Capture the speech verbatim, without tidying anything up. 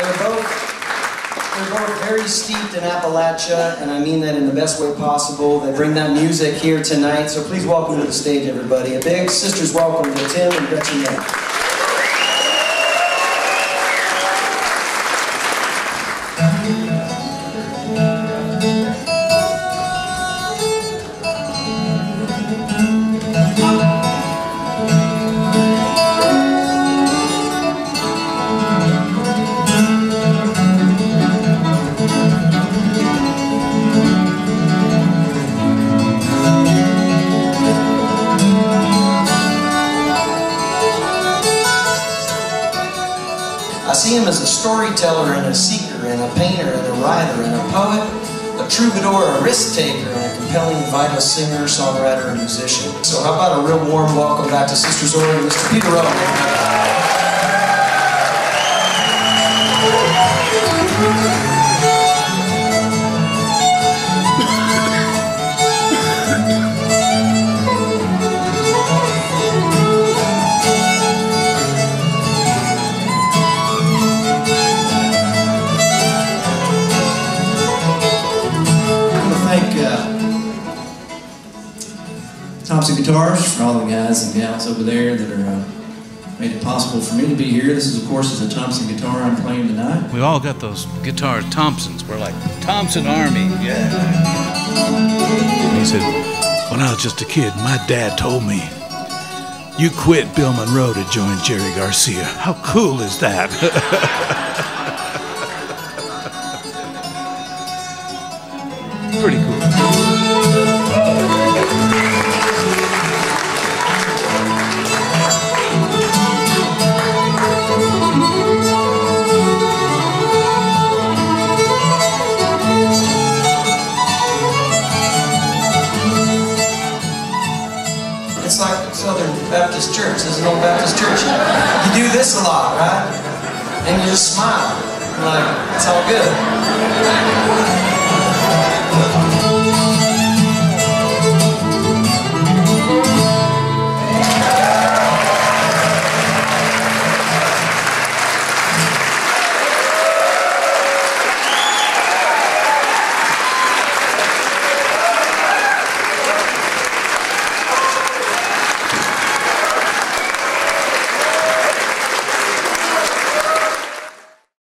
They're both, they're both very steeped in Appalachia, and I mean that in the best way possible. They bring that music here tonight, so please welcome to the stage, everybody. A big sisters welcome to Tim and Gretchen May. I see him as a storyteller and a seeker and a painter and a writer and a poet, a troubadour, a risk-taker, and a compelling, vital singer, songwriter, and musician. So how about a real warm welcome back to Sisters Oregon, Mister Peter Rowan. Thompson Guitars, for all the guys and gals over there that are uh, made it possible for me to be here. This is, of course, is a Thompson guitar I'm playing tonight. We all got those guitars, Thompsons. We're like, Thompson Army, yeah. He said, when I was just a kid, my dad told me, you quit Bill Monroe to join Jerry Garcia. How cool is that? Pretty cool. It's like Southern Baptist Church. There's an old Baptist church. You do this a lot, right? And you just smile. Like, it's all good.